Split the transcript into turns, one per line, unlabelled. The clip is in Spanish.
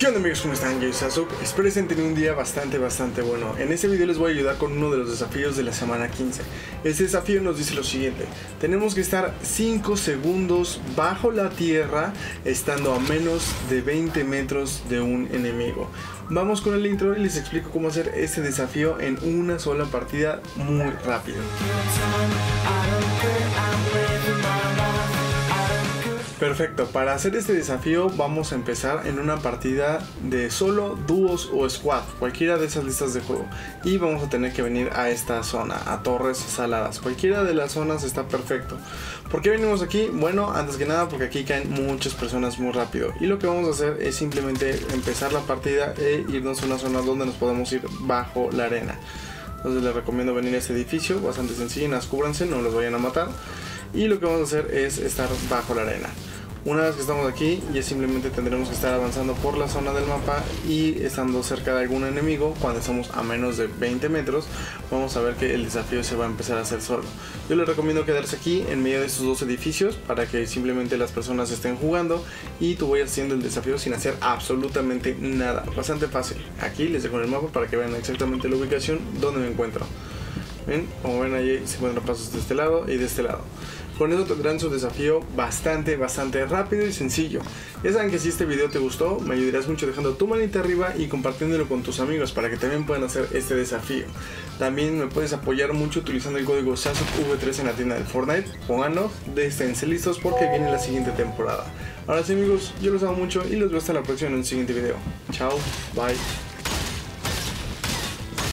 ¿Qué onda amigos? ¿Cómo están? Yo soy Sasuke. Espero estén teniendo un día bastante bueno. En este video les voy a ayudar con uno de los desafíos de la semana 15. Este desafío nos dice lo siguiente: tenemos que estar 5 segundos bajo la tierra estando a menos de 20 metros de un enemigo. Vamos con el intro y les explico cómo hacer este desafío en una sola partida muy rápido. Perfecto, para hacer este desafío vamos a empezar en una partida de solo, dúos o squad, cualquiera de esas listas de juego. Y vamos a tener que venir a esta zona, a Torres Saladas. Cualquiera de las zonas está perfecto. ¿Por qué venimos aquí? Bueno, antes que nada porque aquí caen muchas personas muy rápido. Y lo que vamos a hacer es simplemente empezar la partida e irnos a una zona donde nos podemos ir bajo la arena. Entonces les recomiendo venir a este edificio, bastante sencillo, cúbranse, no los vayan a matar. Y lo que vamos a hacer es estar bajo la arena. Una vez que estamos aquí, ya simplemente tendremos que estar avanzando por la zona del mapa y estando cerca de algún enemigo. Cuando estamos a menos de 20 metros, vamos a ver que el desafío se va a empezar a hacer solo. Yo les recomiendo quedarse aquí en medio de estos dos edificios para que simplemente las personas estén jugando y tú vayas haciendo el desafío sin hacer absolutamente nada. Bastante fácil. Aquí les dejo en el mapa para que vean exactamente la ubicación donde me encuentro. ¿Ven? Como ven, allí se encuentran pasos de este lado y de este lado. Con eso tendrán su desafío bastante rápido y sencillo. Ya saben que si este video te gustó, me ayudarás mucho dejando tu manita arriba y compartiéndolo con tus amigos para que también puedan hacer este desafío. También me puedes apoyar mucho utilizando el código SASUKEV3 en la tienda del Fortnite. Pónganlo, esténse listos porque viene la siguiente temporada. Ahora sí amigos, yo los amo mucho y los veo hasta la próxima en un siguiente video. Chao, bye.